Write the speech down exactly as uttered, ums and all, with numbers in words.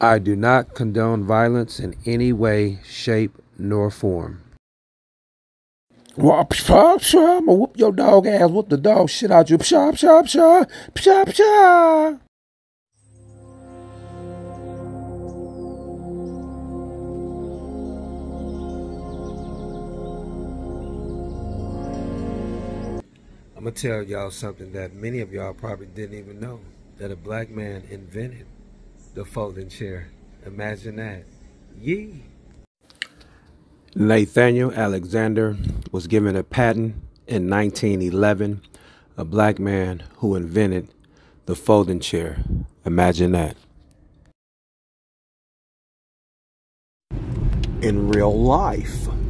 I do not condone violence in any way, shape, nor form. Well, pshaw, pshaw, I'm gonna whoop your dog ass, whoop the dog shit out you. Pshaw, pshaw, pshaw, pshaw, pshaw. I'm gonna tell y'all something that many of y'all probably didn't even know, that a black man invented the folding chair. Imagine that. Yee. Nathaniel Alexander was given a patent in nineteen eleven, a black man who invented the folding chair. Imagine that. In real life,